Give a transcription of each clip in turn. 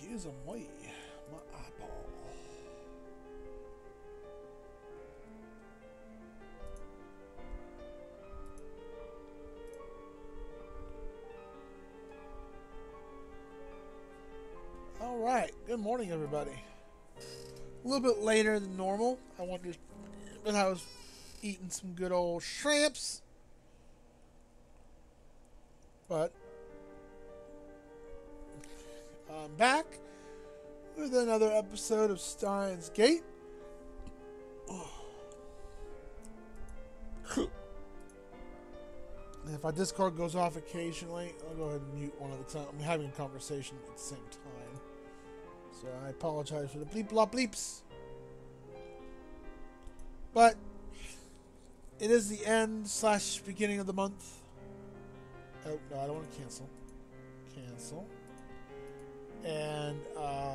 Use them way. My eyeball. All right. Good morning, everybody. A little bit later than normal. But I was eating some good old shrimps. But I'm back with another episode of Steins Gate. And if my Discord goes off occasionally, I'll go ahead and mute one at a time. I'm having a conversation at the same time. So I apologize for the bleep blop bleeps. But it is the end / beginning of the month. Oh, no, I don't want to cancel. Cancel. And, I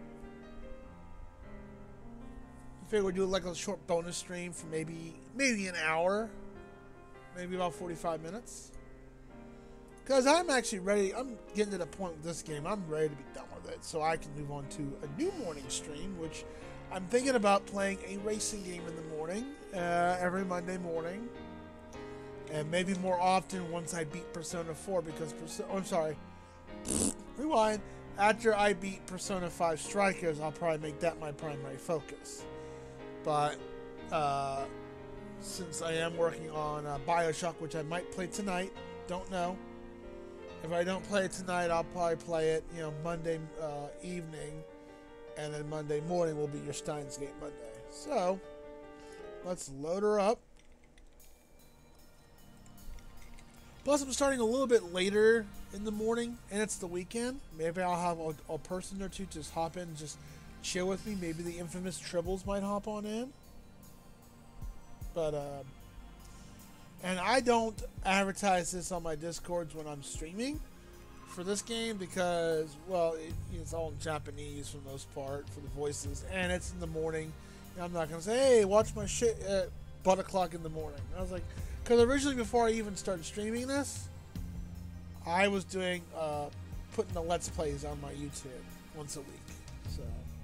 figure we'd do like a short bonus stream for maybe an hour. Maybe about 45 minutes. Because I'm actually ready. I'm getting to the point with this game. I'm ready to be done with it. So I can move on to a new morning stream, which I'm thinking about playing a racing game in the morning. Every Monday morning. And maybe more often once I beat Persona 4. Because, I'm sorry. Rewind. After I beat Persona 5 Strikers, I'll probably make that my primary focus. But, since I am working on Bioshock, which I might play tonight, don't know. If I don't play it tonight, I'll probably play it, Monday evening, and then Monday morning will be your Steins Gate Monday. So, let's load her up. Plus, I'm starting a little bit later in the morning, and it's the weekend. Maybe I'll have a person or two just hop in and just chill with me. Maybe the infamous Tribbles might hop on in. But, and I don't advertise this on my Discords when I'm streaming for this game because, well, it's all in Japanese for the most part for the voices, and it's in the morning. I'm not going to say, hey, watch my shit at butt o'clock in the morning. I was like, because originally before I even started streaming this, I was doing, putting the Let's Plays on my YouTube once a week. So,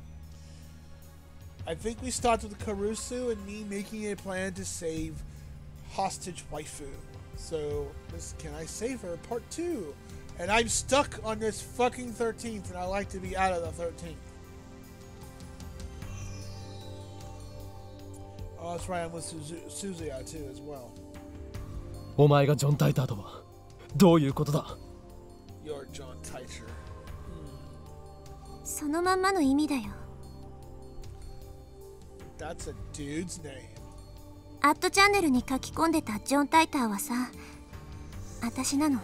I think we started with Karusu and me making a plan to save hostage waifu. So, can I save her? Part 2. And I'm stuck on this fucking 13th, and I like to be out of the 13th. Oh, that's right, I'm with Suzuya too as well. お前がジョン・タイターとはどういうことだ You're John Teicher. そのまんまの意味だよ。 That's a dude's name. アットチャンネルに書き込んでたジョン・タイターはさ、私なの。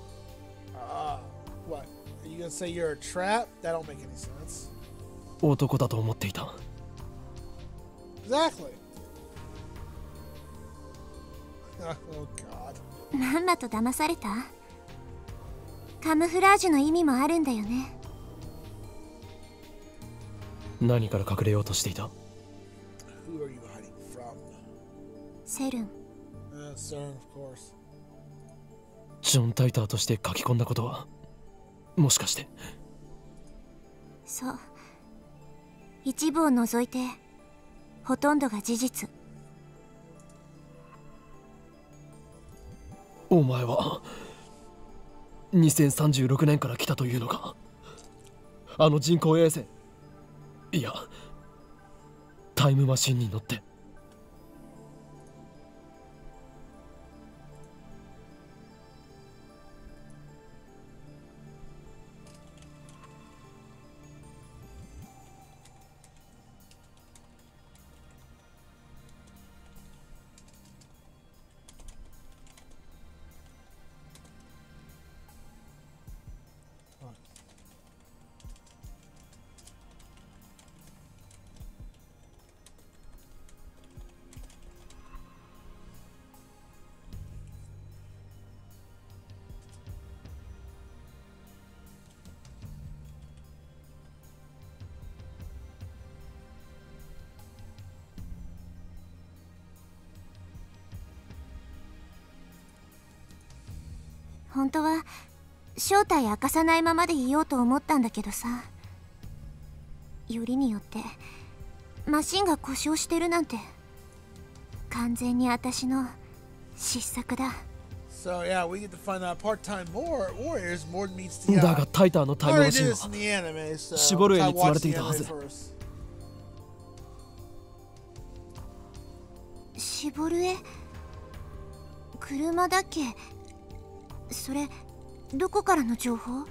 What? Are you gonna say you're a trap? That don't make any sense. 男だと思っていた Exactly. Oh God. まんまと騙された？カムフラージュの意味もあるんだよね。 何から隠れようとしていた Who are you hiding from? セルン。 Cern, of course. ジョン・タイターとして書き込んだことはもしかしてそう。一部を除いて、ほとんどが事実。 お前は2036年から来たというのかあの人工衛星いやタイムマシンに乗って本当は正体明かさないままでいようと思ったんだけどさ、 よりによってマシンが故障してるなんて完全に私の失策だ。 So yeah, we get to find out part-time warriors. Mord meets the だがタイターのタイム already マシ did ン this は in the anime, so 絞る絵に I 積まれ watched てい the たは anime ず。 first. 絞る絵、車だっけ？それどこからの情報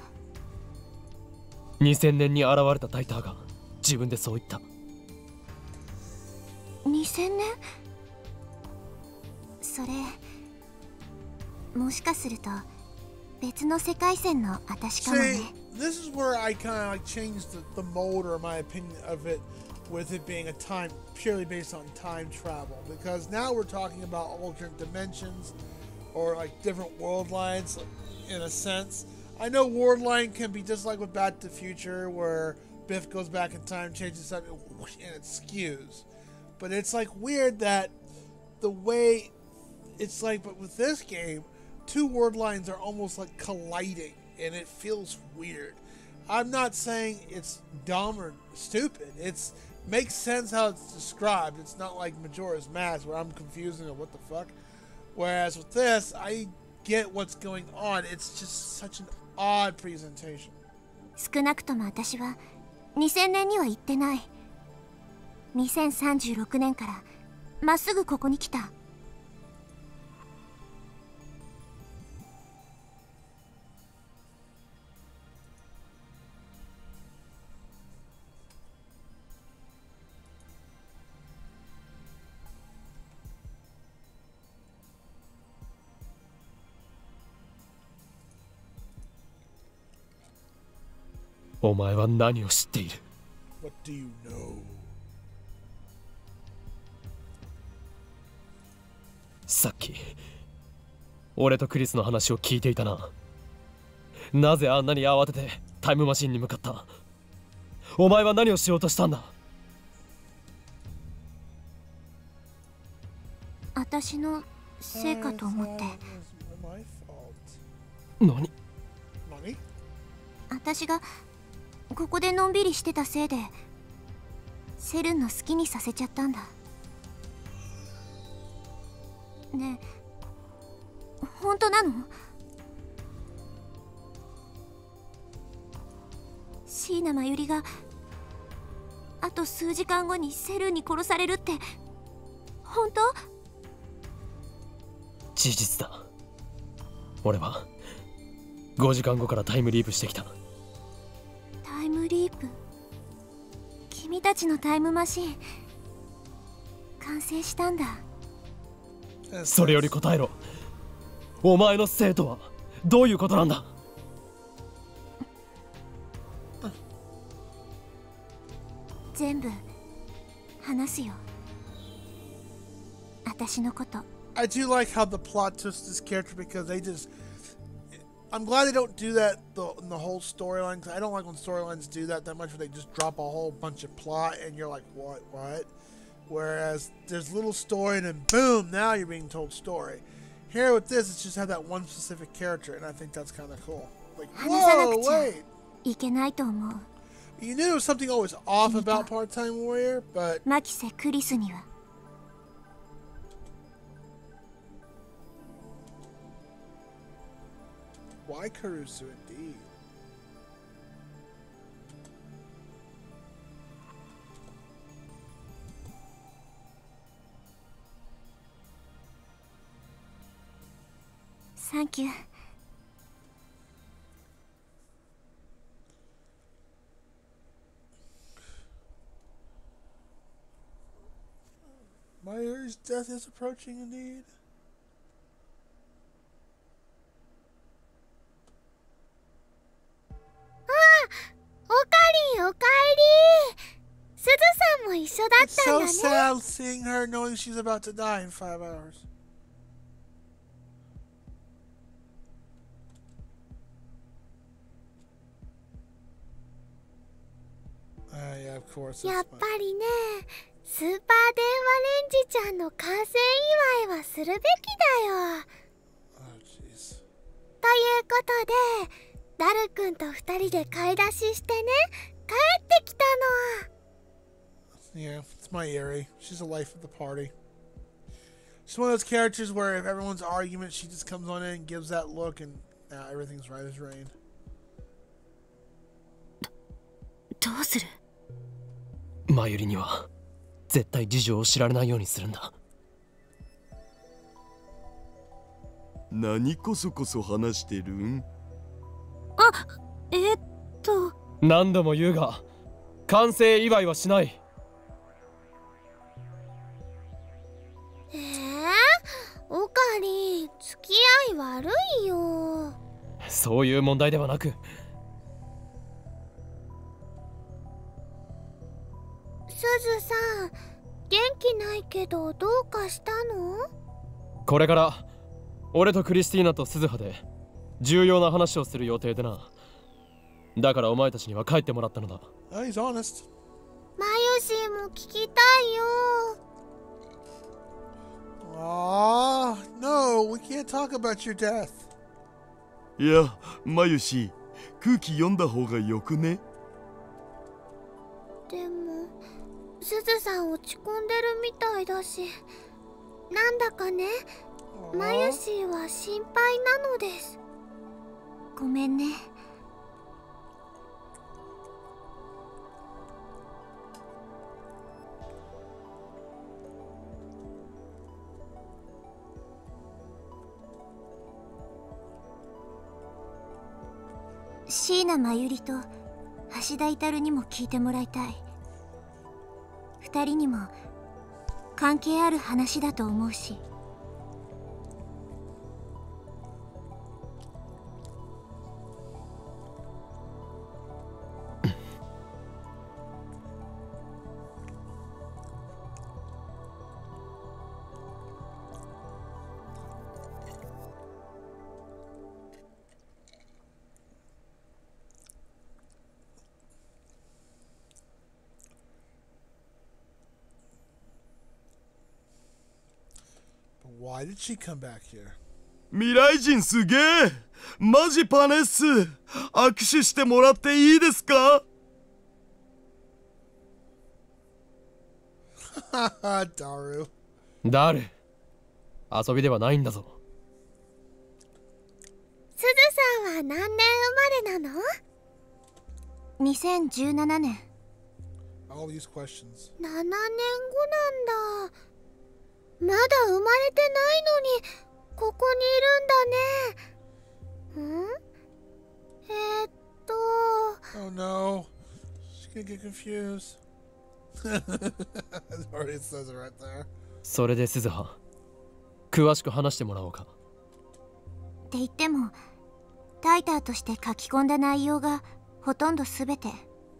2000年に現れたタイターが自分でそう言った。 ？2000年？それもしかすると別の世界線の私かもね。 See, this is where I kind of like changed the mold or my opinion of it, with it being a time purely based on time travel, because now we're talking about alternate dimensions or like different world lines in a sense. I know world line can be just like with Back to the Future, where Biff goes back in time, changes something, and it skews. But it's like weird that the way it's like, but with this game, two word lines are almost like colliding, and it feels weird. I'm not saying it's dumb or stupid. It's makes sense how it's described. It's not like Majora's Mask where I'm confusing or what the fuck. Whereas with this, I get what's going on. It's just such an odd presentation. 少なくとも私は2000年には行ってない。2036年からまっすぐここに来た。 お前は何を知っている？ What do you know? さっき俺とクリスの話を聞いていたな。なぜあんなに慌ててタイムマシンに向かった？お前は何をしようとしたんだ？ 私のせいかと思って。 My fault. 何？ Money? 私がここでのんびりしてたせいでセルンの好きにさせちゃったんだ。ねえ、本当なの？椎名真由里があと数時間後にセルンに殺されるって本当？ 事実だ。俺は5時間後からタイムリープしてきた。 タイムリープ？君たちのタイムマシン完成したんだ。 それより答えろ。お前の生とはどういうことなんだ？ 全部話すよ。私のこと。 I do like how the plot twists this character, because they just. I'm glad they don't do that in the whole storyline, because I don't like when storylines do that much, where they just drop a whole bunch of plot and you're like, what? Whereas there's little story and then boom, now you're being told story. Here with this, it's just have that one specific character, and I think that's kind of cool. Like, whoa, wait! いけないと思う。 You knew there was something always off about Part-Time Warrior, but マキセ・クリスには。 why Kurusu indeed? Thank you. Mayuri's death is approaching indeed. おかりんおかえり。すずさんも一緒だったんだ It's ね。 so sad seeing her knowing she's about to die in 5 hours. Yeah, of course. やっ That's ぱ fine. りね、スーパー電話レンジちゃんの完成祝いはするべきだよ。 Oh, jeez. ということで、ダルくんと2人で買い出ししてね、 ってきたの。 Yeah, it's my Eri. She's the life of the party. She's one of those characters where if everyone's argument, she just comes on in and gives that look and everything's right as rain. どうする？ マユリには絶対事情を知られないようにするんだ。 何こそこそ話してるん？ あ、 何度も言うが完成祝いはしない。 オカリ、付き合い悪いよ。 そういう問題ではなく、 すずさん、元気ないけどどうかしたの？ これから俺とクリスティーナと鈴葉で重要な話をする予定でな。だからお前たちには帰ってもらったのだ。 He's honest. マユシーも聞きたいよ。 No, we can't talk about your death. いや、マユシ、空気読んだ方がよくね？ でも、すずさん落ち込んでるみたいだし、なんだかね、マユシーは心配なのです。ごめんね。椎名真由里と橋田至にも聞いてもらいたい。二人にも関係ある話だと思うし。 Why did she come back here? 未来人すげえ！マジパネっす！握手してもらっていいですか？ Daru. ダル、遊びではないんだぞ。 すずさんは何年生まれなの？ 2017年。 All these questions. 7年後なんだ。まだ生まれてないのにここにいるんだね。 Oh no. She's gonna get confused. It already says it right there. それで鈴葉、詳しく話してもらおうか。 って言っても、タイターとして書き込んだ内容がほとんど全て。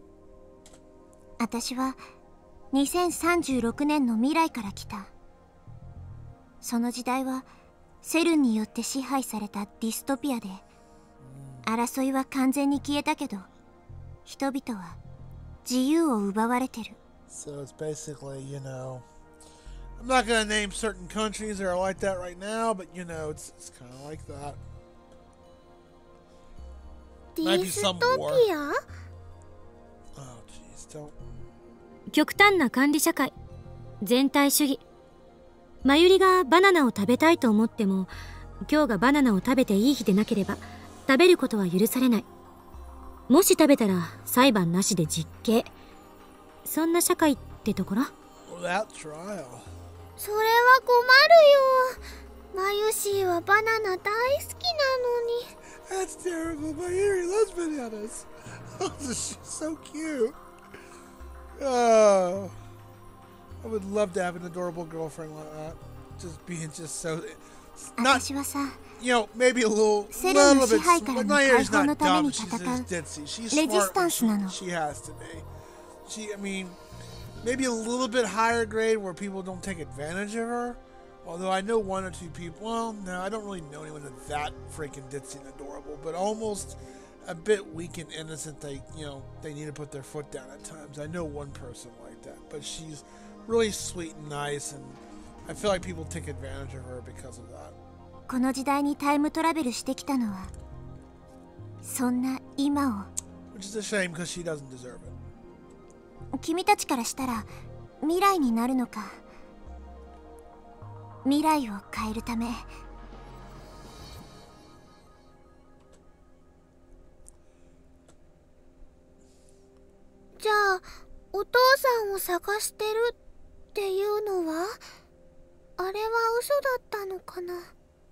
私は2036年の未来から来た。その時代はセルンによって支配されたディストピアで、争いは完全に消えたけど、人々は自由を奪われてる。 So it's basically, you know, I'm not gonna name certain countries that are like that right now, but you know, it's kind of like that. ディストピア？ Oh, jeez, don't. 極端な管理社会、全体主義。マユリがバナナを食べたいと思っても、今日がバナナを食べていい日でなければ食べることは許されない。もし食べたら裁判なしで実刑。そんな社会ってところ。 Without trial. それは困るよ。マユシーはバナナ大好きなのに。 That's terrible. My Eri loves bananas. She's so cute. Oh, I would love to have an adorable girlfriend like that. Just being just so not, 私はさ、 you know, maybe a little bit. But my Eri's not dumb. She's just ditzy. She's smart. She has to be. I mean, maybe a little bit higher grade where people don't take advantage of her. Although I know one or two people. Well, no, I don't really know anyone that's that freaking ditzy and adorable. But almost a bit weak and innocent. They need to put their foot down at times. I know one person like that, but she's really sweet and nice, and I feel like people take advantage of her because of that. この時代にタイムトラベルしてきたのは、そんな今を。 Which is a shame because she doesn't deserve it. 君たちからしたら未来になるのか。未来を変えるため。じゃあお父さんを探してるっていうのは、あれは嘘だったのかな。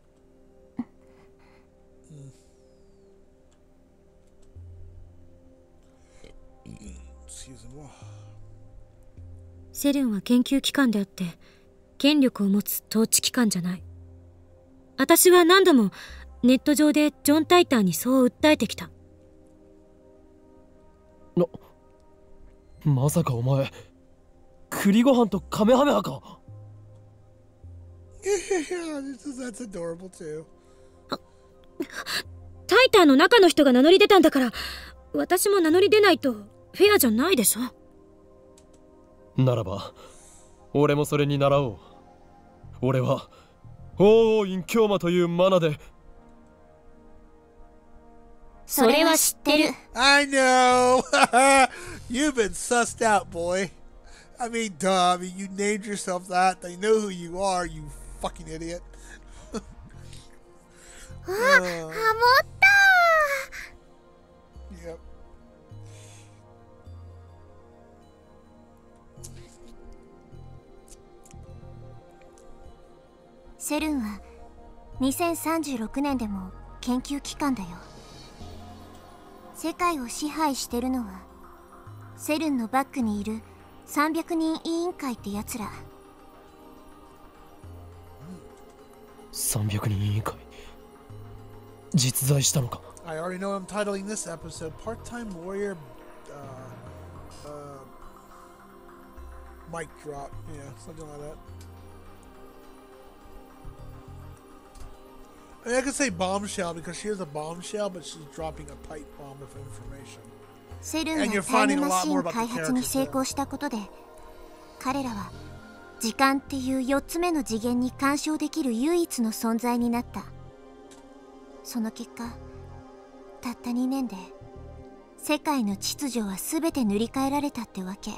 セルンは研究機関であって権力を持つ統治機関じゃない。私は何度もネット上でジョン・タイターにそう訴えてきた。 まさかお前栗ご飯とカメハメハか。 That's adorable too. タイターの中の人が名乗り出たんだから、私も名乗り出ないとフェアじゃないでしょ。 ならば俺もそれに倣おう。俺は王王院京馬というマナで。 それは知ってる。 I know. You've been sussed out, boy. I mean, duh. I mean, you named yourself that. They know who you are, you fucking idiot. あ、ハモった。 Yep. セルンは2036年でも研究機関だよ。世界を支配してるのはセルンのバックにいる300人委員会ってやつら。 300人委員会実在したのか。 I already know I'm titling this episode Part-Time Warrior Mic Drop. Yeah, something like that. I mean, I could say bombshell because she is a bombshell, but she's dropping a pipe bomb of information. セルンがタイムマシン開発に成功したことで、彼らは時間っていう4つ目の次元に干渉できる唯一の存在になった。その結果、たった2年で世界の秩序は全て塗り替えられたってわけ。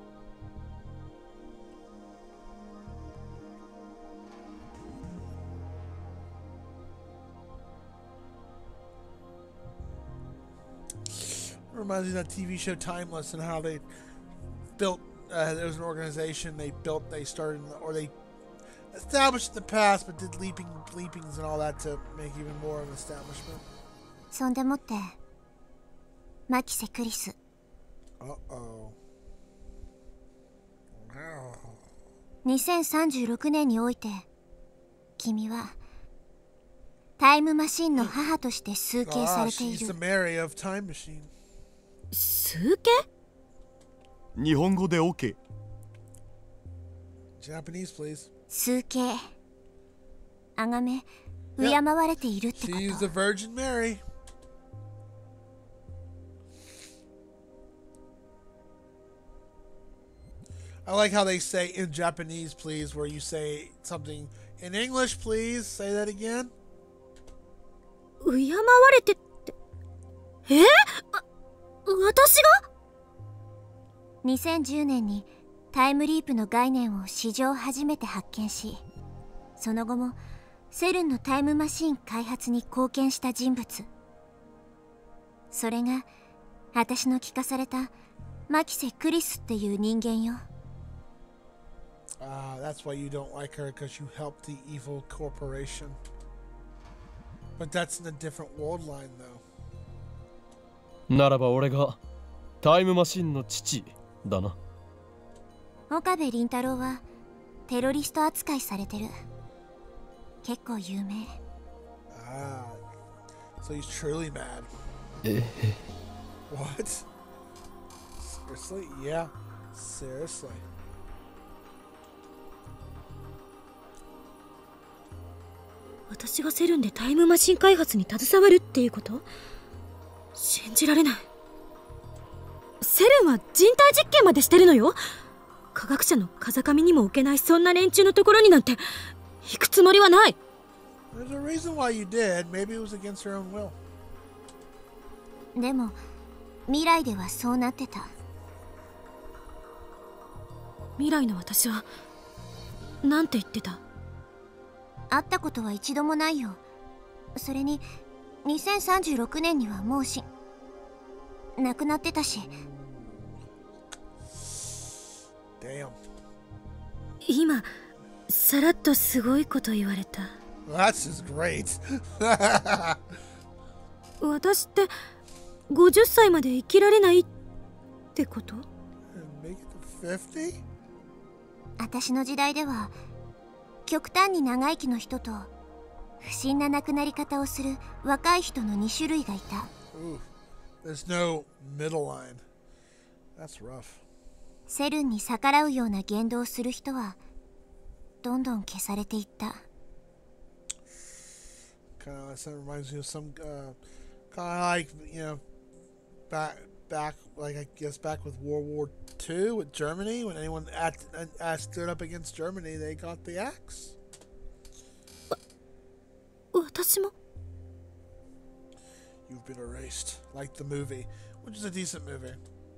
Reminds me of that TV show Timeless and how they built. There was an organization they started, or they established the past, but did leapings and all that to make even more of an establishment. そんでもってマキセ・クリス。2036年において君はタイムマシンの母として崇敬されてい She's the る。 Mary of Time Machine. 崇敬？ 日本語で OK。 Japanese, please. 崇敬、崇め、敬われているってこ She's the と。 Virgin Mary. I like how they say in Japanese, please, where you say something in English, please. Say that again. 敬われてって、私が 2010年にタイムリープの概念を史上初めて発見し、その後もセルンのタイムマシン開発に貢献した人物。それが私の聞かされたマキセ・クリスっていう人間よ。 That's why you don't like her, because you helped the evil corporation. But that's in a different world line, though. ならば俺がタイムマシンの父だな。 岡部倫太郎はテロリスト扱いされてる。結構有名。 So he's truly mad. What? Seriously? Yeah. Seriously. 私がセルンでタイムマシン開発に携わるっていうこと？信じられない。セルンは人体実験までしてるのよ。科学者の風上にも置けないそんな連中のところになんて行くつもりはない。 There's a reason why you did. Maybe it was against her own will. でも未来ではそうなってた。 未来の私はなんて言ってた？ 会ったことは一度もないよ。それに2036年にはもう亡くなってたし。 Damn. 今さらっとすごいこと言われた。 That's just great. 私って50歳まで生きられないってこと？ Make it to 50? 私の時代では極端に長生きの人と不審な亡くなり方をする若い人の2種類がいた。 Ooh, there's no middle line. That's rough. セルンに逆らうような言動をする人はどんどん消されていった。 Kind of reminds me of some kind of like, you know, back like I guess back with World War II with Germany, when anyone stood up against Germany, they got the axe. 私も？ You've been erased, like the movie, which is a decent movie.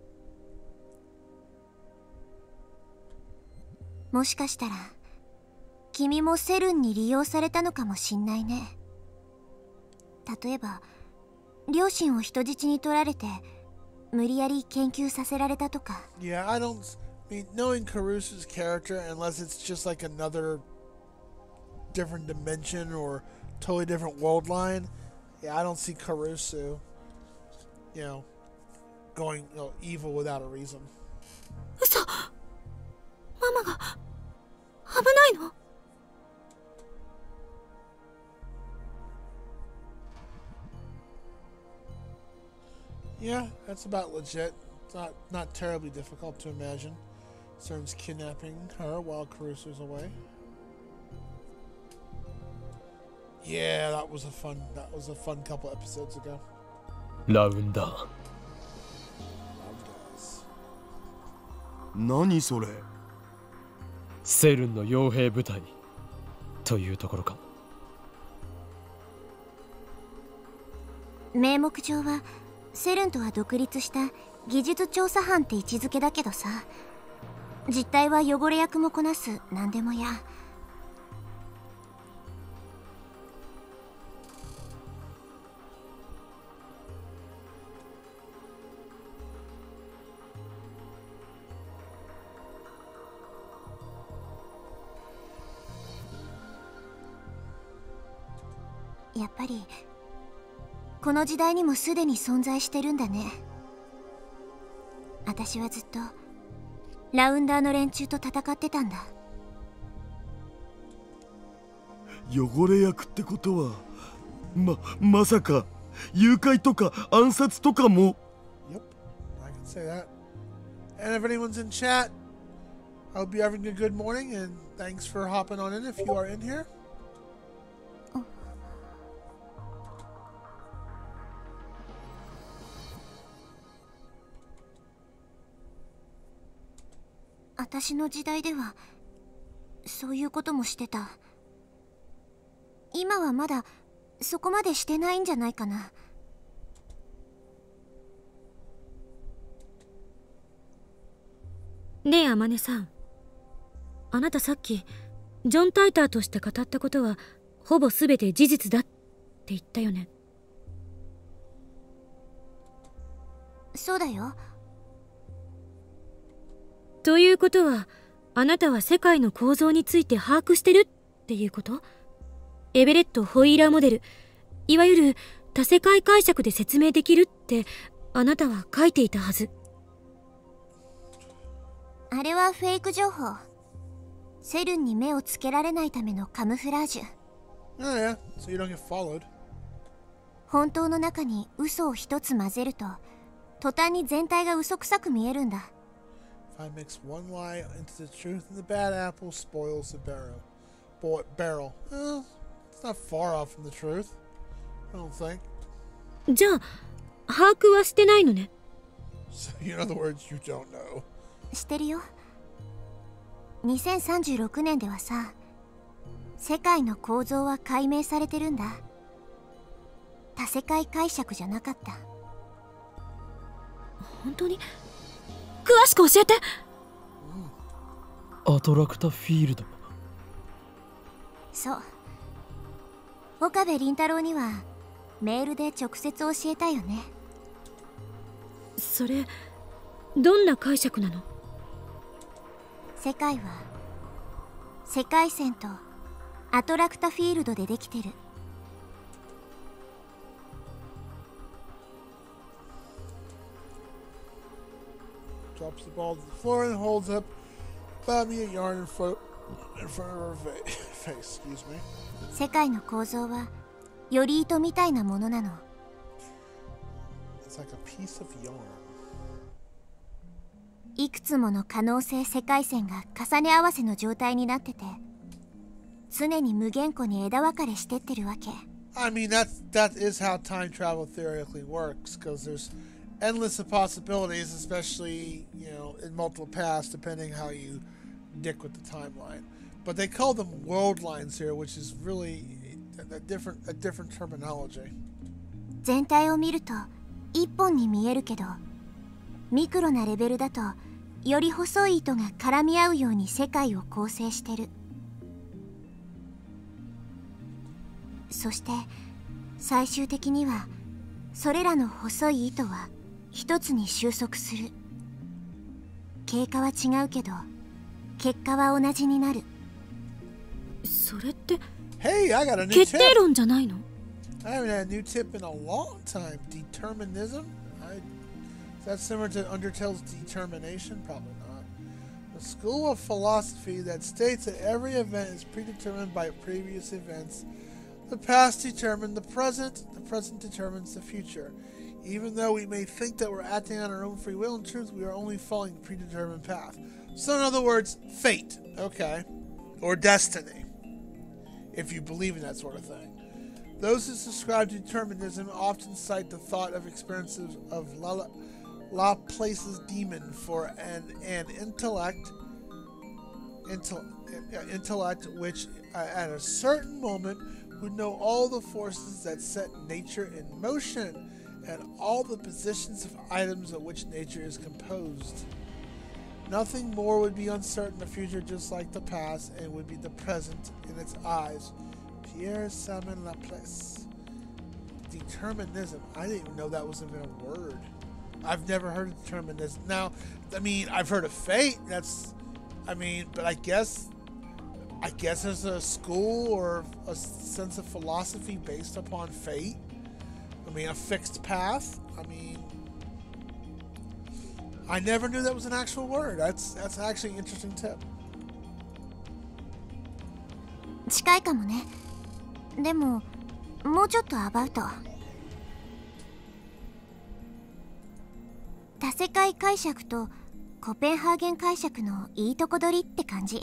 もしかしたら君もセルンに利用されたのかもしんないね。例えば両親を人質に取られて無理やり研究させられたとか。 Yeah, I mean, knowing Caruso's character, unless it's just like another different dimension or totally different world line, yeah, I don't see Caruso, you know, going, you know, evil without a reason. 嘘。ママが危ないの？ Yeah, that's about legit. It's not terribly difficult to imagine. CERN's kidnapping her while Caruso's away. Yeah, that was a fun couple episodes ago. ラウンダー。 何それ？ セルンの傭兵部隊というところか。 名目上はセルンとは独立した技術調査班って位置づけだけどさ、実態は汚れ役もこなす何でもや。やっぱりこの時代にもすでに存在してるんだね。私はずっとラウンダーの連中と戦ってたんだ。 汚れ役ってことはまさか誘拐とか暗殺とかも。 Yep, I can say that. And if anyone's in chat, I hope you're having a good morning, and thanks for hopping on in if you are in here. 私の時代ではそういうこともしてた。今はまだそこまでしてないんじゃないかな。 ねえ天音さん、あなたさっきジョン・タイターとして語ったことはほぼ全て事実だって言ったよね。 そうだよ。 ということはあなたは世界の構造について把握してるっていうこと？エベレット・ホイーラーモデル、いわゆる多世界解釈で説明できるってあなたは書いていたはず。 あれはフェイク情報。セルンに目をつけられないためのカムフラージュ。 Oh yeah, so you don't get followed. 本当の中に嘘を一つ混ぜると途端に全体が嘘くさく見えるんだ。 If I mix one lie into the truth, and the bad apple spoils the barrel. Well, it's not far off from the truth. I don't think. じゃあ把握はしてないのね。 So, in other words, you don't know. してるよ。2036年ではさ、世界の構造は解明されてるんだ。多世界解釈じゃなかった。 本当に？詳しく教えて。 アトラクタフィールド。 そう。岡部倫太郎にはメールで直接教えたよね。 それどんな解釈なの？ 世界は世界線とアトラクタフィールドでできてる。 Drops the ball to the floor and holds up Bobby a yarn in front of her face. Excuse me. 世界の構造はより糸みたいなものなの。 It's like a piece of yarn. いくつもの可能性世界線が重ね合わせの状態になってて、常に無限個に枝分かれしてってるわけ。 I mean, that is how time travel theoretically works, because there's endless of possibilities, especially, in multiple paths, depending how you dick with the timeline. But they call them world lines here, which is really a different terminology. 全体を見ると一本に見えるけど、ミクロなレベルだとより細い糸が絡み合うように世界を構成してる。そして最終的にはそれらの細い糸は一つに収束する。経過は違うけど結果は同じになる。 それって Hey, I got a new 決定 tip. 論じゃないの？ I haven't had a new tip in a long time. Determinism? Is that similar to Undertale's determination? Probably not. The school of philosophy that states that every event is predetermined by previous events. The past determines the present determines the future. Even though we may think that we're acting on our own free will, in truth, we are only following a predetermined path. So, in other words, fate, okay? Or destiny, if you believe in that sort of thing. Those who subscribe to determinism often cite the thought of experiences of Laplace's demon for an intellect which, at a certain moment, would know all the forces that set nature in motion and all the positions of items of which nature is composed. Nothing more would be uncertain in the future, just like the past, and would be the present in its eyes. Pierre Simon Laplace. Determinism. I didn't even know that was even a word. I've never heard of determinism. Now, I mean, I've heard of fate. But I guess there's a school or a sense of philosophy based upon fate. I mean, a fixed path. I never knew that was an actual word. That's actually an interesting tip. 近いかもね。でももうちょっとアバウト。多世界解釈とコペンハーゲン解釈のいいとこ取りって感じ。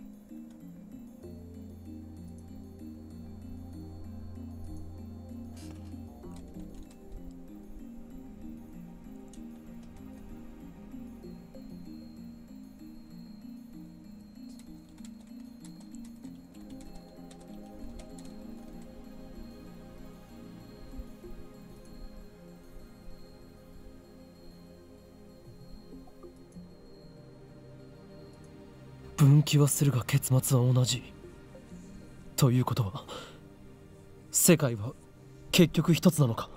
分岐はするが結末は同じということは、世界は結局一つなのか？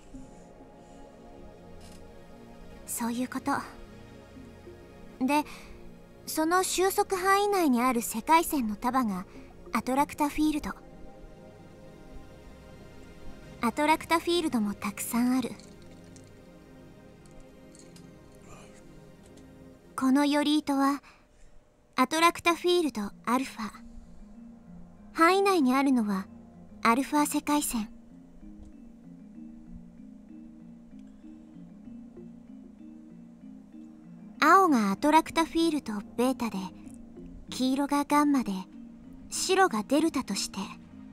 そういうことで、その収束範囲内にある世界線の束がアトラクタフィールド。アトラクタフィールドもたくさんある。このより糸はアトラクタフィールドアルファ。範囲内にあるのはアルファ世界線。青がアトラクタフィールドベータで、黄色がガンマで、白がデルタとして、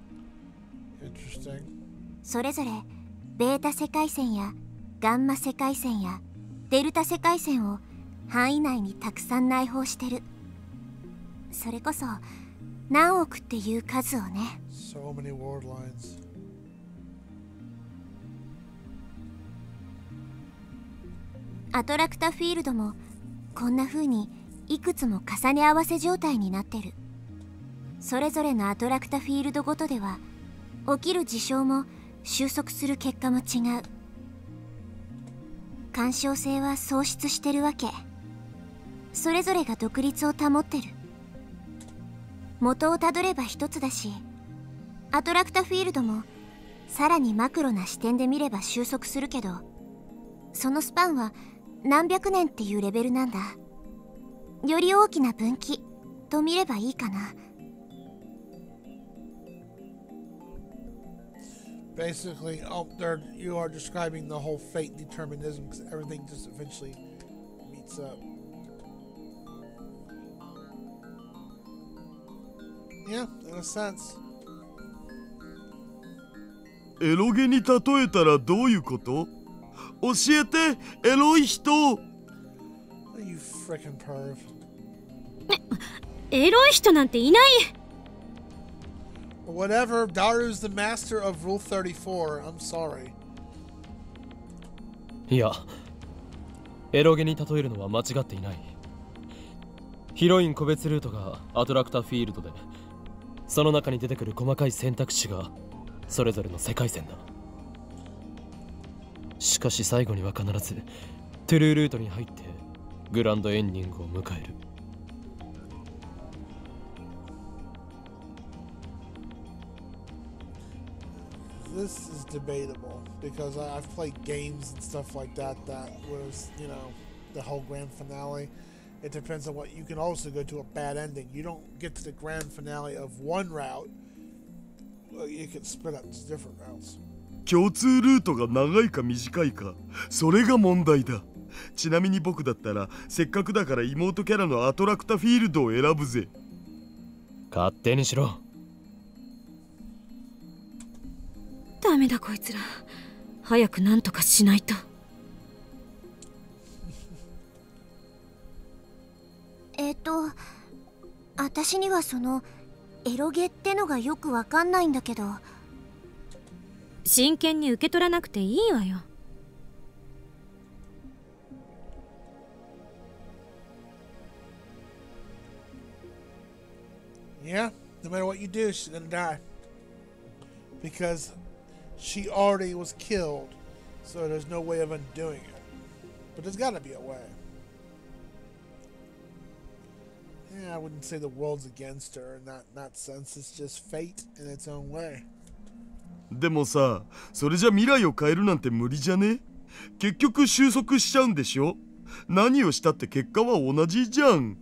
それぞれベータ世界線やガンマ世界線やデルタ世界線を範囲内にたくさん内包してる。それこそ何億っていう数をね。 So many word lines. アトラクタフィールドもこんな風にいくつも重ね合わせ状態になってる。それぞれのアトラクタフィールドごとでは起きる事象も収束する結果も違う。干渉性は喪失してるわけ。それぞれが独立を保ってる。元をたどれば一つだし、アトラクタフィールドもさらにマクロな視点で見れば収束するけど、そのスパンは何百年っていうレベルなんだ。より大きな分岐と見ればいいかな。 Basically, you are describing the whole fate determinism because everything just eventually meets up. Yeah, in a sense. エロゲに例えたらどういうこと？教えて、エロい人。 You frickin' perv. エロい人なんていない。 Whatever, Daru's the master of Rule 34. I'm sorry. いや、エロゲに例えるのは間違っていない。ヒロイン個別ルートがアトラクターフィールドで、その中に出てくる細かい選択肢がそれぞれの世界線だ。しかし最後には必ずトゥルールートに入ってグランドエンディングを迎える。 This is debatable because I've played games and stuff like that was, the whole grand finale. It depends on what you can also go to a bad ending. You don't get to the grand finale of one route. You can split up to different routes. 共通ルートが長いか短いか、それが問題だ。ちなみに僕だったらせっかくだから妹キャラのアトラクタフィールドを選ぶぜ。 勝手にしろ。 ダメだこいつら。早くなんとかしないと。 私にはそのエロゲってのがよくわかんないんだけど。 真剣に受け取らなくていいわよ。 Yeah, no matter what you do, she's gonna die. Because she already was killed, so there's no way of undoing it. But there's gotta be a way. Yeah, I wouldn't say the world's against her in that sense. It's just fate in its own way. でもさ、それじゃ未来を変えるなんて無理じゃね？結局収束しちゃうんでしょ？何をしたって結果は同じじゃん。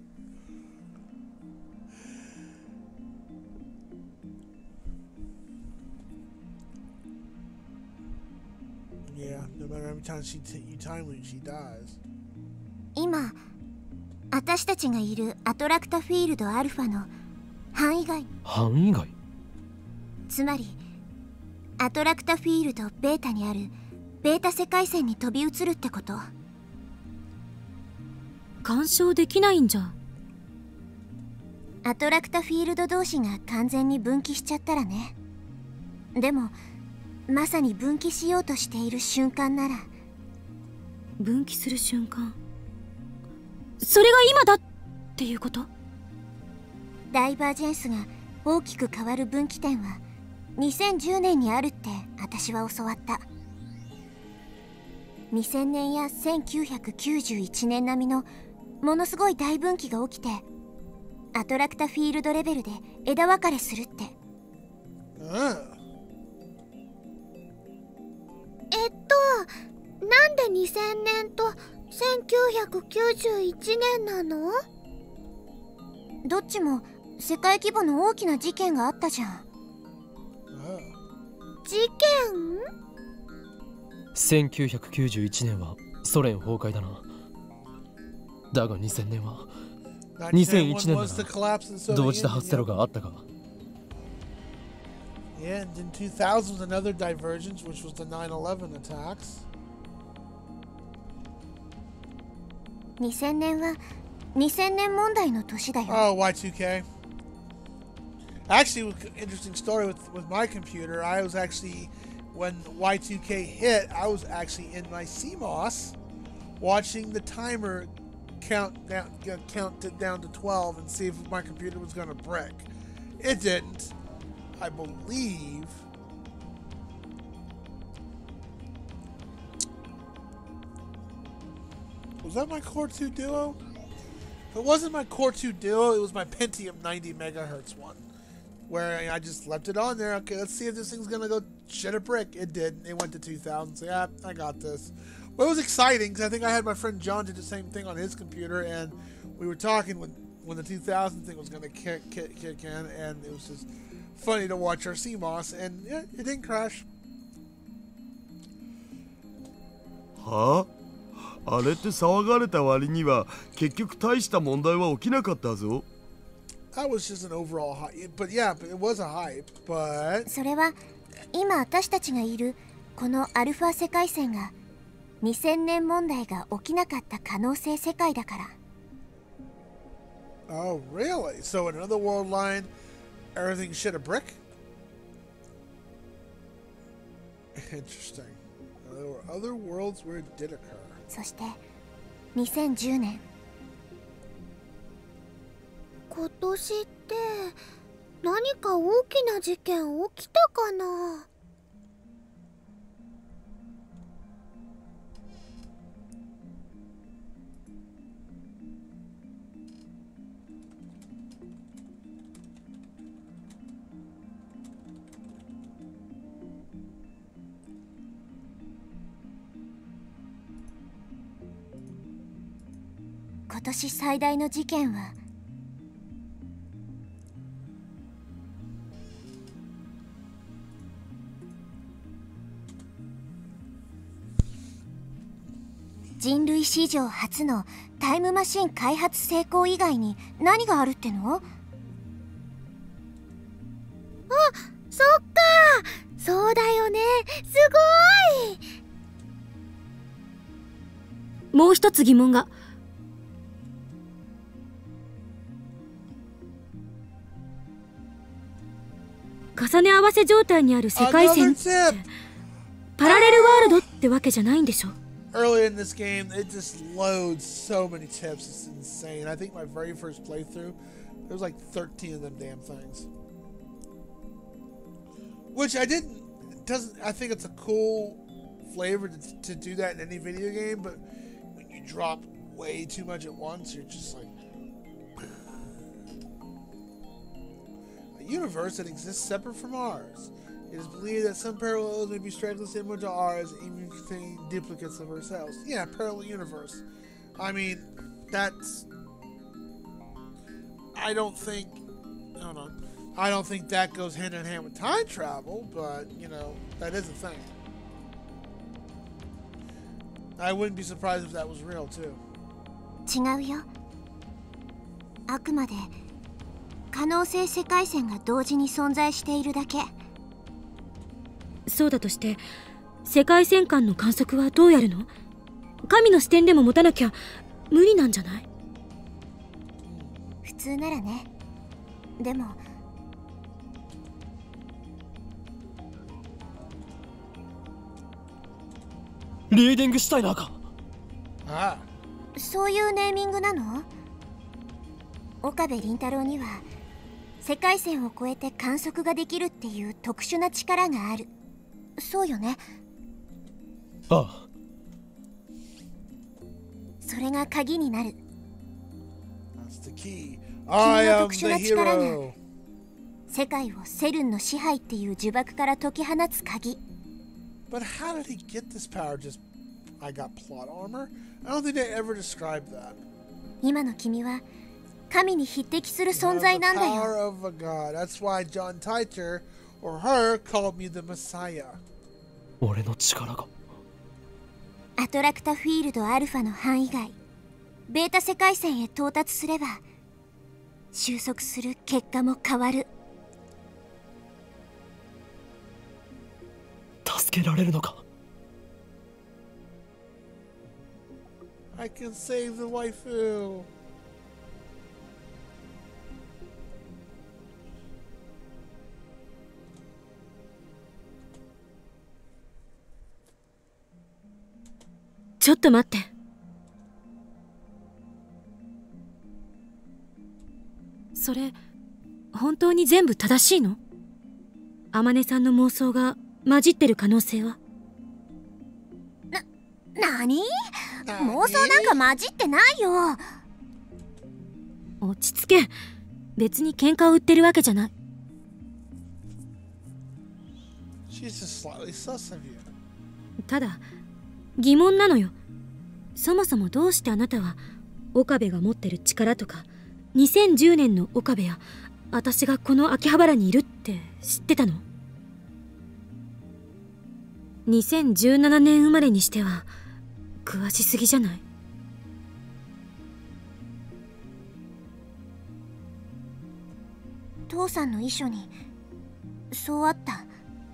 Yeah, no matter every time you time loop, she dies. 今、私たちがいるアトラクタフィールドアルファの範囲外。 範囲外？ つまりアトラクタフィールドベータにあるベータ世界線に飛び移るってこと。 干渉できないんじゃ。 アトラクタフィールド同士が完全に分岐しちゃったらね。でもまさに分岐しようとしている瞬間なら。 分岐する瞬間、それが今だっていうこと？ ダイバージェンスが大きく変わる分岐点は2010年にあるって私は教わった。2000年や1991年並みのものすごい大分岐が起きて、アトラクタフィールドレベルで枝分かれするって。なんで2000年と1991年なの？どっちも世界規模の大きな事件があったじゃん。事件 ？1991年はソ連崩壊だな。だが2000年は2001年だな。同時多発テロがあったが。 Yeah, and in 2000 was another divergence, which was the 9/11 attacks. 2000年は2000年問題の年だよ。 Oh, Y2K. Actually, interesting story with my computer. I was actually, when Y2K hit, I was actually in my CMOS watching the timer count it down to 12 and see if my computer was gonna brick. It didn't. I believe. Was that my Core 2 Duo? If it wasn't my Core 2 Duo, it was my Pentium 90 megahertz one. Where I just left it on there. Okay, let's see if this thing's gonna go shit a brick. It did. It went to 2000. So yeah, I got this. Well, it was exciting because I think I had my friend John do the same thing on his computer, and we were talking when the 2000 thing was gonna kick in, and it was just funny to watch our CMOS, and yeah, it didn't crash. はあ、あれって騒がれた割には結局大した問題は起きなかったぞ。 That was just an overall hype, but yeah, it was a hype, but それは今私たちがいるこのアルファ世界線が2000年問題が起きなかった可能性世界だから。 Oh, really? So in another world line, everything shit a brick? Interesting. There were other worlds where it did occur. そして2010年、今年って何か大きな事件起きたかな。今年最大の事件は人類史上初のタイムマシン開発成功以外に何があるっての？あ、そっか、そうだよね、すごい。 もう一つ疑問が。重ね合わせ状態にある世界線ってパラレルワールドってわけじゃないんでしょ。 Early in this game, it just loads so many tips. It's insane. I think my very first playthrough, there was like 13 of them damn things. Which I didn't, I think it's a cool flavor to do that in any video game, but when you drop way too much at once, you're just like... A universe that exists separate from ours. It is believed that some parallels may be strikingly similar to ours, even containing duplicates of ourselves. Yeah, parallel universe. I mean, that's... I don't think that goes hand in hand with time travel, but, you know, that is a thing. I wouldn't be surprised if that was real, too. 違うよ。あくまで可能性世界線が同時に存在しているだけ。 そうだとして世界線間の観測はどうやるの？神の視点でも持たなきゃ無理なんじゃない？ 普通ならね。でもリーディングしたいなか。 ああ。 そういうネーミングなの？岡部倫太郎には世界線を越えて観測ができるっていう特殊な力がある。そうよね。 ああ。 それが鍵になる。 君の特殊な力が世界をセルンの支配っていう呪縛から解き放つ鍵。 But how did he get this power? Just I got plot armor? I don't think they ever described that. 今の君は神に匹敵する存在なんだよ。 Power of a god. That's why John Titor or her called me the Messiah. 俺の力が。 アトラクタフィールドアルファの範囲外、ベータ世界線へ到達すれば収束する結果も変わる。 助けられるのか。 I can save the waifu. ちょっと待って。 それ本当に全部正しいの？天音さんの妄想が混じってる可能性は？ なに？妄想なんか混じってないよ。 落ち着け。別に喧嘩を売ってるわけじゃない。 She's just slightly sus of you. ただ疑問なのよ。そもそもどうしてあなたは岡部が持ってる力とか2010年の岡部や私がこの秋葉原にいるって知ってたの？2017年生まれにしては詳しすぎじゃない？ 父さんの遺書にそうあった。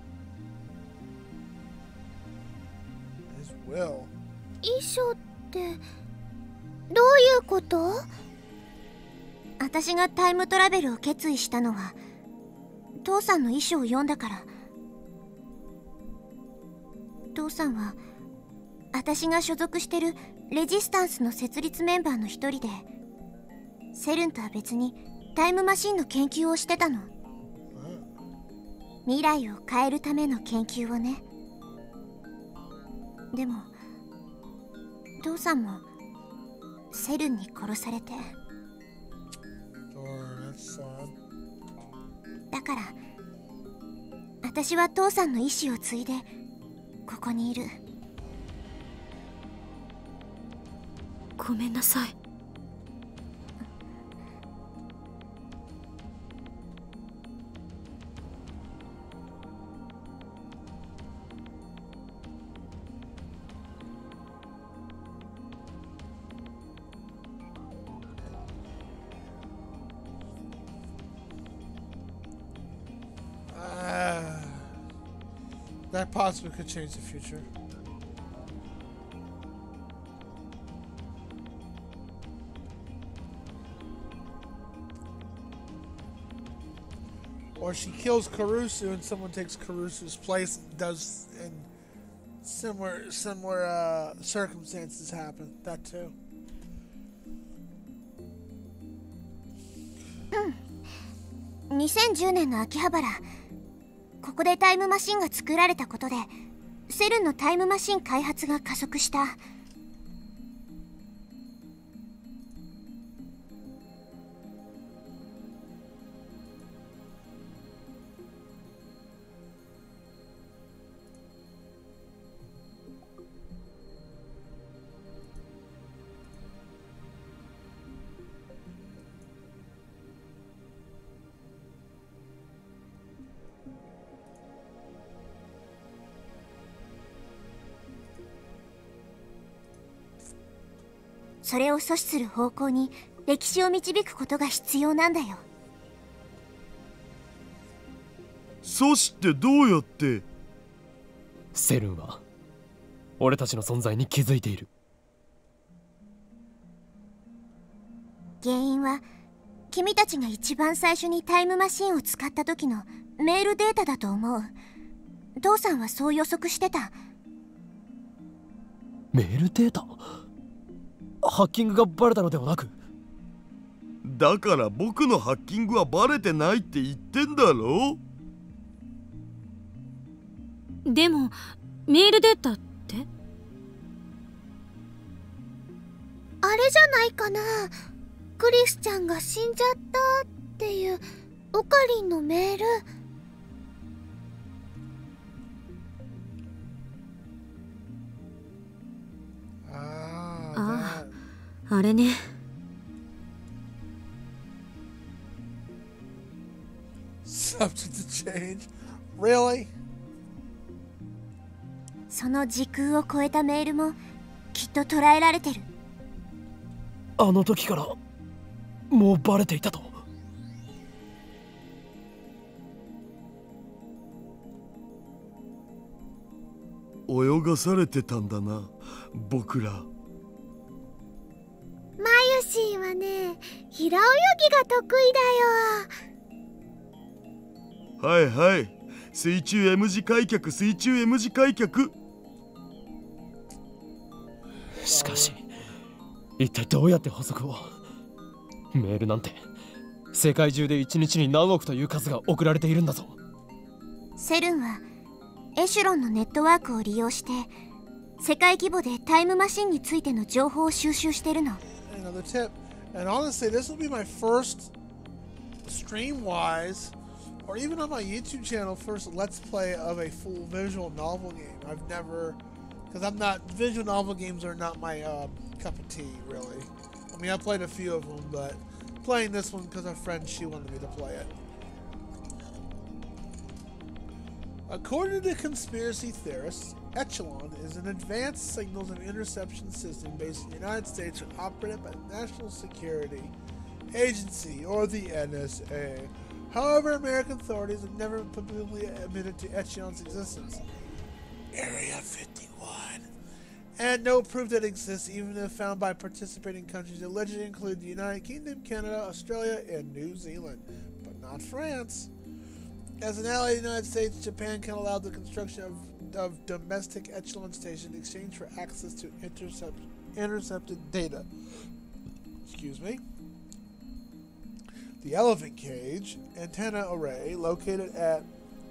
As well. 遺書ってどういうこと？私がタイムトラベルを決意したのは父さんの遺書を読んだから。父さんは私が所属してるレジスタンスの設立メンバーの一人で、セルンとは別にタイムマシンの研究をしてたの。未来を変えるための研究をね。でも父さんもセルンに殺されて。だから私は父さんの意志を継いでここにいる。 ごめんなさい。 That possibly could change the future. Or she kills Caruso and someone takes Caruso's place and does, and similar circumstances happen. That too. 2010年の秋葉原、ここでタイムマシンが作られたことでセルンのタイムマシン開発が加速した。それを阻止する方向に歴史を導くことが必要なんだよ。 阻止ってどうやって？ セルンは俺たちの存在に気づいている。 原因は君たちが一番最初にタイムマシンを使った時のメールデータだと思う。父さんはそう予測してた。 メールデータ？ハッキングがバレたのではなく？ だから僕のハッキングはバレてないって言ってんだろ。 でもメールデータってあれじゃないかな。クリスちゃんが死んじゃったっていうオカリンのメール。 あれね。 Substance change? Really? その時空を超えたメールもきっと捉えられてる。 あの時からもうバレていたと？ 泳がされてたんだな、僕ら。 マユシーはね、平泳ぎが得意だよ。 はいはい、水中 M 字開脚、水中 M 字開脚。 しかし一体どうやって補足を？メールなんて世界中で1日に何億という数が送られているんだぞ。 セルンはエシュロンのネットワークを利用して世界規模でタイムマシンについての情報を収集してるの。 Another tip, and honestly, this will be my first stream-wise, or even on my YouTube channel, first Let's Play of a full visual novel game. I've never, because I'm not, visual novel games are not my cup of tea, really. I mean, I played a few of them, but playing this one because a friend, she wanted me to play it. According to conspiracy theorists, Echelon is an advanced signals and interception system based in the United States and operated by the National Security Agency, or the NSA. However, American authorities have never publicly admitted to Echelon's existence. Area 51. And no proof that it exists, even if found by participating countries, allegedly include the United Kingdom, Canada, Australia, and New Zealand, but not France. As an ally of the United States, Japan can allow the construction of domestic Echelon stations in exchange for access to intercepted data. Excuse me. The Elephant Cage antenna array located at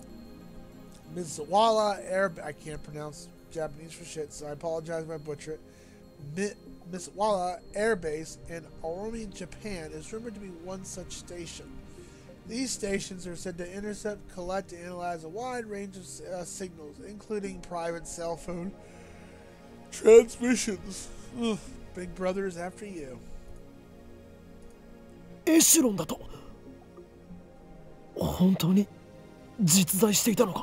Misawa Air... I can't pronounce Japanese for shit, so I apologize if I butcher it. Misawa Air Base in Oromi, Japan is rumored to be one such station. These stations are said to intercept, collect, and analyze a wide range of signals, including private cell phone transmissions. Ugh, Big Brother is after you. エシュロンだと本当に実在していたのか。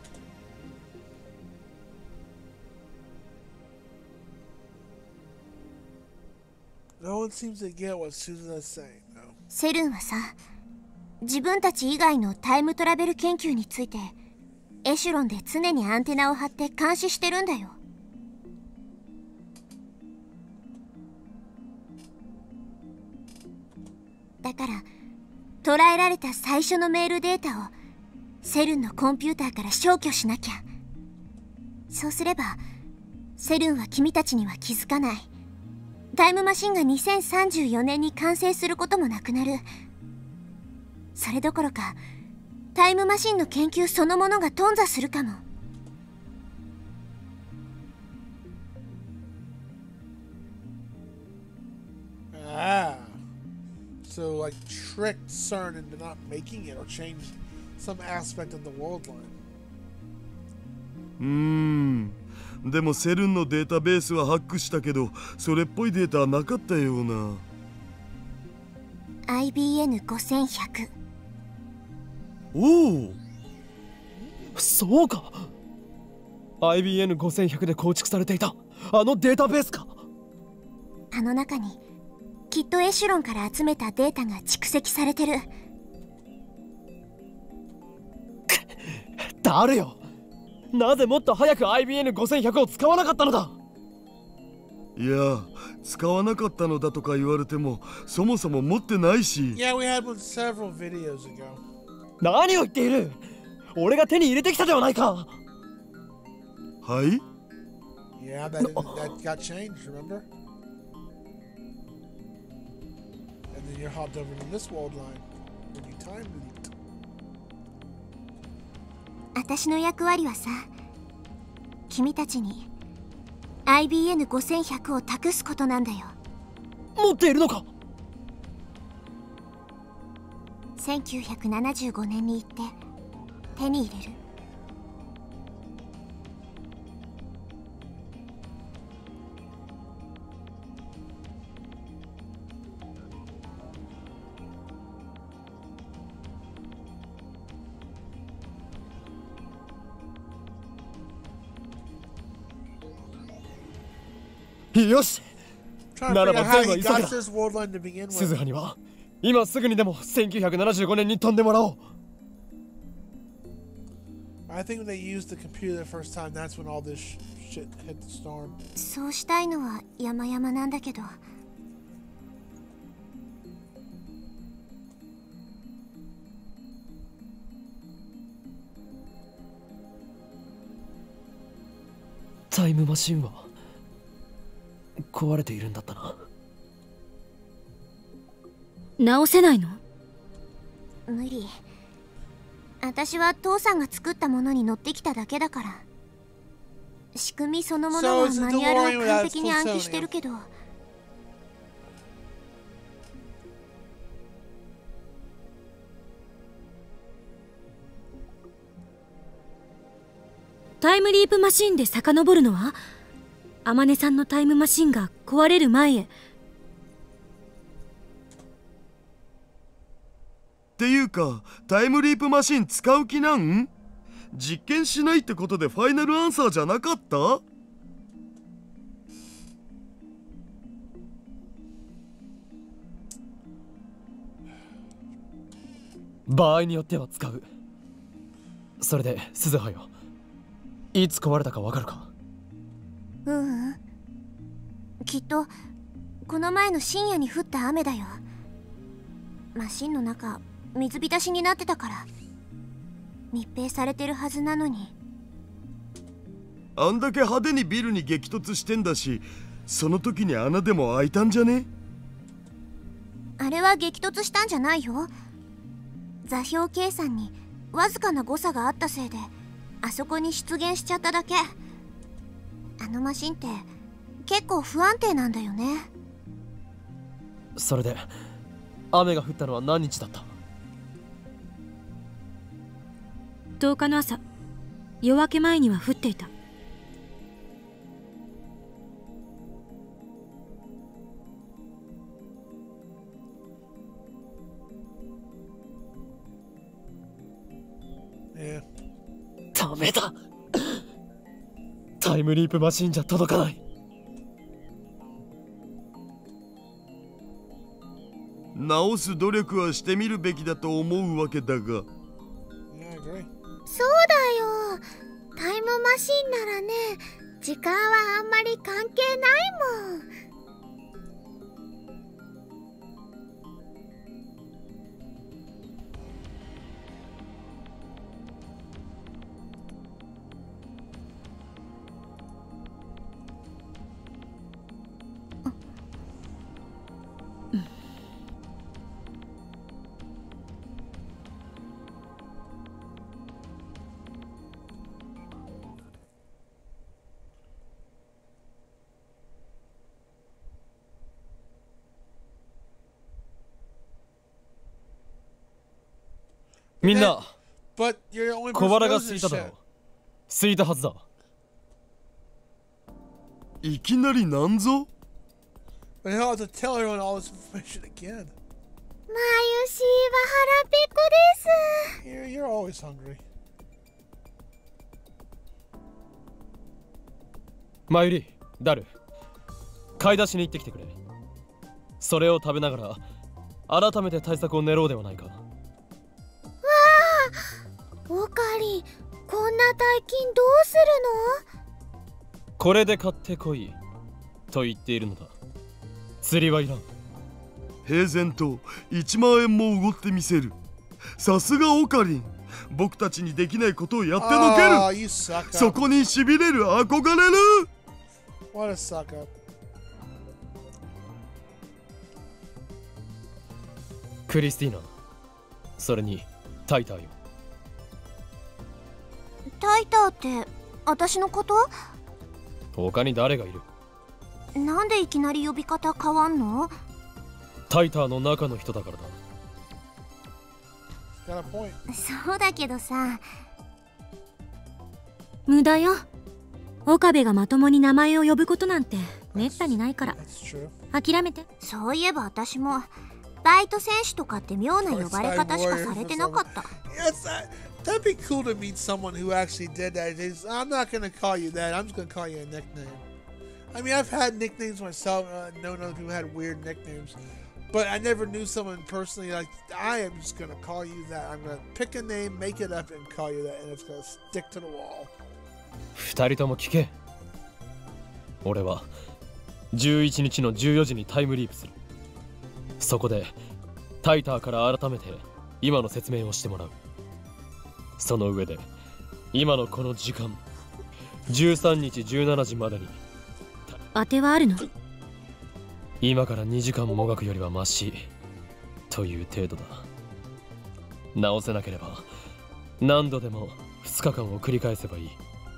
No one seems to get what Susan is saying, though. セルンはさ、自分たち以外のタイムトラベル研究についてエシュロンで常にアンテナを張って監視してるんだよ。だから捉えられた最初のメールデータをセルンのコンピューターから消去しなきゃ。そうすればセルンは君たちには気づかない。タイムマシンが2034年に完成することもなくなる。それどころかタイムマシンの研究そのものが頓挫するかも。 Ah. So, like, tricked CERN into not making it or changed some aspect of the world line. でもセルンのデータベースはハックしたけど、それっぽいデータはなかったような。 IBN5100。 おお、 そうか。IBN5100 で構築されていたあのデータベースか。 あの中にきっとエシュロンから集めたデータが蓄積されてる。 誰よ、なぜもっと早く IBN5100 を使わなかったのだ。 いや、使わなかったのだとか言われてもそもそも持ってないし。 Yeah, we had one several videos ago. 何を言っている。俺が手に入れてきたではないか。 はい。 Yeah, that got changed, remember? And then you're hopped over to this world line when you time leaped. 私の役割はさ、君たちに IBN5100 を託すことなんだよ。 持っているのか。 1975年に行って手に入れる。 よし、 Trying to なら figure ば out how 全は he 急 got げだ。 this world line to begin 鈴 with. 葉には今すぐにでも1975年に飛んでもらおう。 I think when they used the computer the first time, that's when all this shit hit the storm. そうしたいのは山々なんだけど。 タイムマシンは壊れているんだったな。 直せないの？ 無理。私は父さんが作ったものに乗ってきただけだから。仕組みそのものはマニュアルを完璧に暗記してるけど。 タイムリープマシンで遡るのは？天音さんのタイムマシンが壊れる前へ。 っていうか、タイムリープマシン使う気なん？実験しないってことでファイナルアンサーじゃなかった？ 場合によっては使う。それで鈴葉よ、いつ壊れたかわかるか？ きっとこの前の深夜に降った雨だよ。マシンの中水浸しになってたから密閉されてるはずなのに。 あんだけ派手にビルに激突してんだし、その時に穴でも開いたんじゃね？ あれは激突したんじゃないよ。座標計算にわずかな誤差があったせいであそこに出現しちゃっただけ。あのマシンって結構不安定なんだよね。 それで雨が降ったのは何日だった？ 10日の朝、夜明け前には降っていた。 ダメだ、タイムリープマシンじゃ届かない。 直す努力はしてみるべきだと思うわけだが。 そうだよ、タイムマシンならね、時間はあんまり関係ないもん。 みんな、 But you're the only 小 person 腹 who が knows 空い this ただ shit. ろう。空いたはずだ。 いきなりなんぞ？ But he'll have to tell everyone all this information again. まゆしは腹ペコです。 You're always hungry. マユリ、ダル、買い出しに行ってきてくれ。それを食べながら改めて対策を練ろうではないか。 オカリン、こんな大金どうするの？ これで買ってこいと言っているのだ。釣りはいらん。 平然と1万円もおごってみせる。さすがオカリン、僕たちにできないことをやってのける。 Oh, you suck そ up. こにしびれる、憧れる。 What a suck up. クリスティーナ、それにタイターよ。 タイターって私のこと？ 他に誰がいる？ なんでいきなり呼び方変わんの？ タイターの中の人だからだ。 Got a point. そうだけどさ。 無駄よ。岡部がまともに名前を呼ぶことなんてめったにないから That's true. 諦めて。 そういえば私もバイト選手とかって妙な呼ばれ方しかされてなかった。 Yes, that'd be cool to meet someone who actually did that. I'm not gonna call you that. I'm just gonna call you a nickname. I mean, I've had nicknames myself. Known other people had weird nicknames, but I never knew someone personally. Like, I am just gonna call you that. I'm gonna pick a name, make it up, and call you that, and it's gonna stick to the wall. 二人とも聞け。俺は11日の14時にタイムリープする。そこでタイターから改めて今の説明をしてもらう。その上で今のこの時間13日17時までに当てはあるの？ 今から2時間もがくよりはマシという程度だ。 直せなければ何度でも2日間を繰り返せばいい。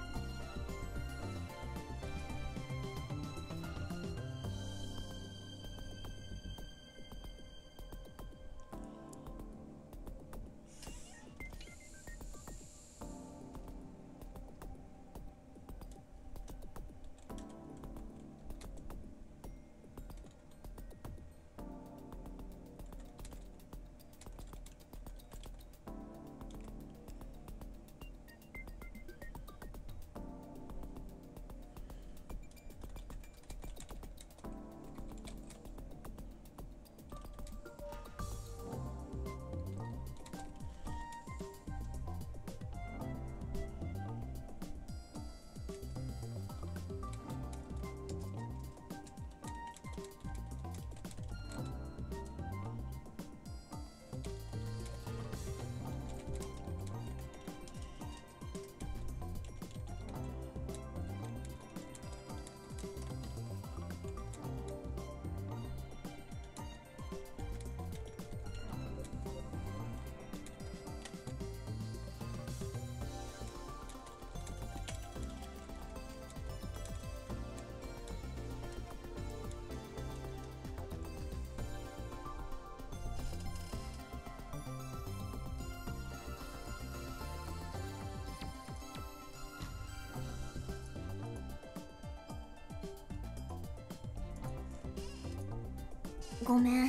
ごめん。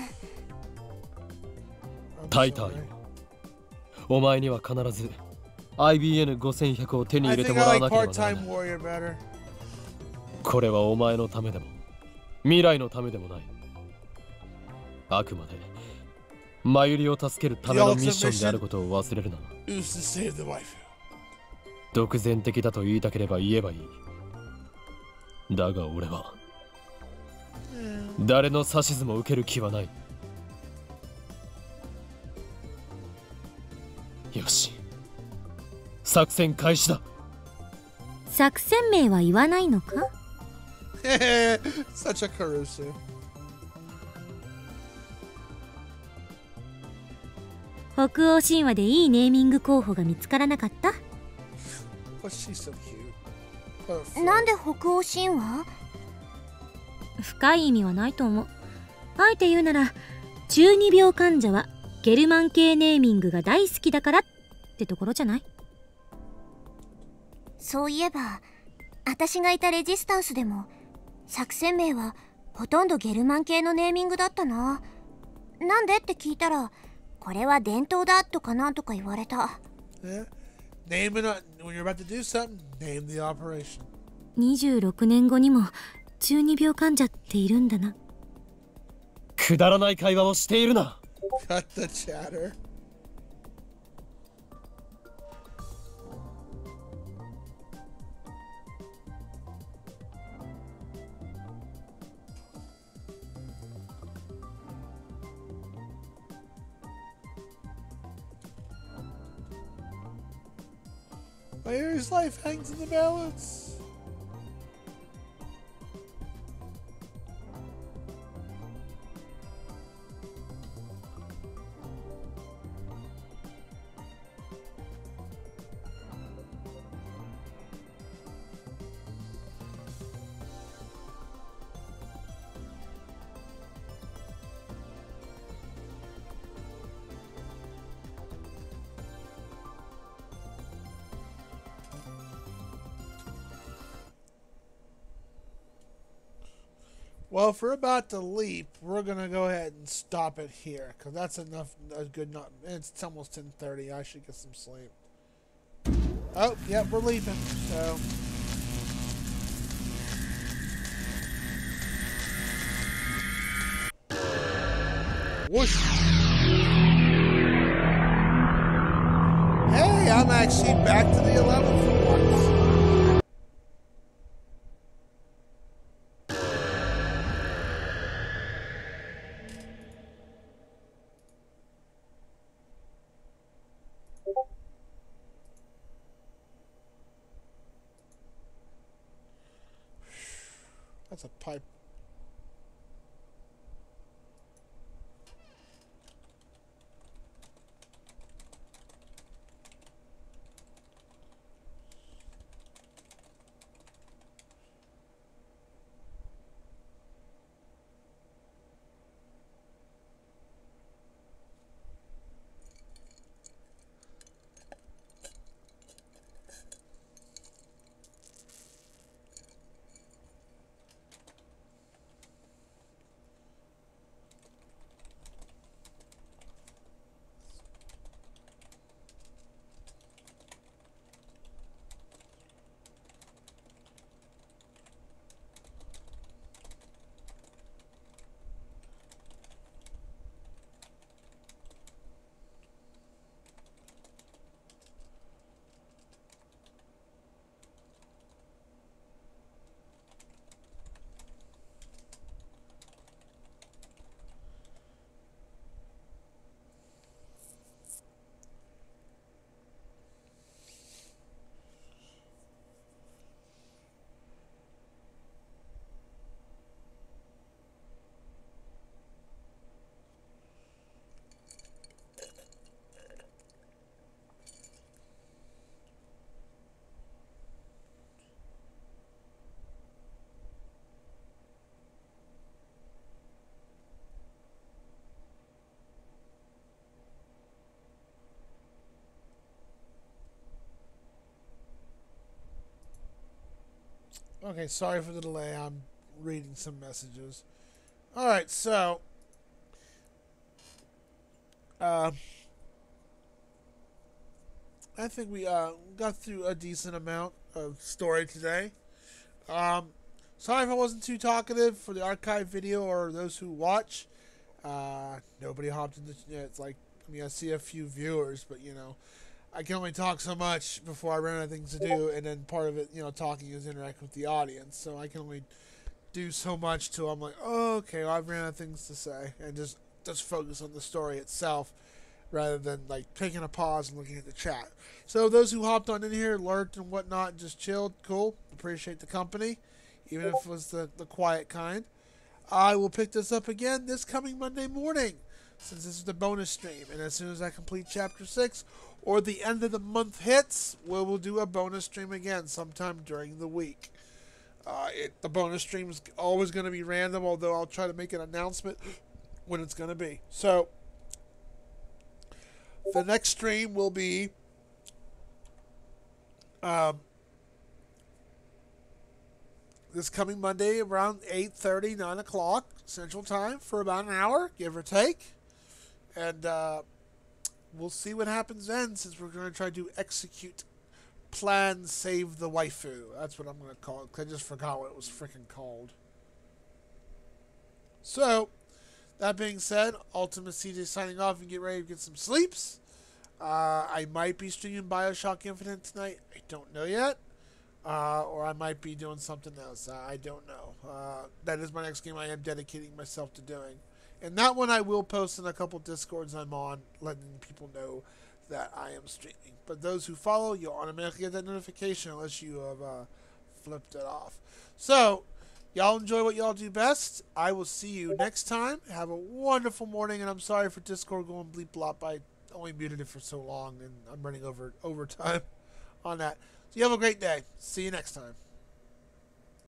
タイターよ、お前には必ず IBN5100 を手に入れてもらわなければならない。これはお前のためでも未来のためでもない。あくまでマユリを助けるためのミッションであることを忘れるな。独善的だと言いたければ言えばいい。だが俺は誰の指図も受ける気はない。よし、作戦開始だ。 作戦名は言わないのか？ Such a Caruso. 北欧神話でいいネーミング候補が見つからなかった？ But she's so cute. なんで北欧神話？ 深い意味はないと思う。あえて言うなら、中二病患者はゲルマン系ネーミングが大好きだからってところじゃない？ そういえば、私がいたレジスタンスでも作戦名はほとんどゲルマン系のネーミングだったな。なんでって聞いたら、これは伝統だとかなんとか言われた。 Name it when you're about to do something. Name the operation. 26年後にも中二病患者っているんだな。 くだらない会話をしているな。 Cut the chatter. Mayuri's life hangs in the balance. Well, if we're about to leap, we're gonna go ahead and stop it here, cause that's enough. Good, not. It's almost 10:30. I should get some sleep. Oh, yep, we're leaping. So. Whoosh. Hey, I'm actually back to the 11th for once. That's a pipe. Okay, sorry for the delay. I'm reading some messages. Alright, so... I think we got through a decent amount of story today. Sorry if I wasn't too talkative for the archive video or those who watch. Nobody hopped in the... it's like, I mean, I see a few viewers, but, you know, I can only talk so much before I run out of things to do, and then part of it, you know, talking is interacting with the audience, so I can only do so much till I'm like, oh, okay, well, I've ran out of things to say, and just focus on the story itself, rather than, like, taking a pause and looking at the chat. So those who hopped on in here, lurked and whatnot, and just chilled, cool, appreciate the company, even if it was the quiet kind. I will pick this up again this coming Monday morning, since this is the bonus stream, and as soon as I complete Chapter 6, or the end of the month hits, we will do a bonus stream again sometime during the week. The bonus stream is always going to be random, although I'll try to make an announcement when it's going to be. So, the next stream will be this coming Monday around 8:30, 9 o'clock Central Time for about an hour, give or take. And we'll see what happens then, since we're going to try to execute Plan Save the Waifu. That's what I'm going to call it, 'cause I just forgot what it was freaking called. So, that being said, Ultimate CJ signing off and get ready to get some sleeps. I might be streaming Bioshock Infinite tonight. I don't know yet. Or I might be doing something else. I don't know. That is my next game I am dedicating myself to doing. And that one I will post in a couple Discords I'm on, letting people know that I am streaming. But those who follow, you'll automatically get that notification unless you have flipped it off. So, y'all enjoy what y'all do best. I will see you next time. Have a wonderful morning, and I'm sorry for Discord going bleep blop. I only muted it for so long, and I'm running over overtime on that. So you have a great day. See you next time.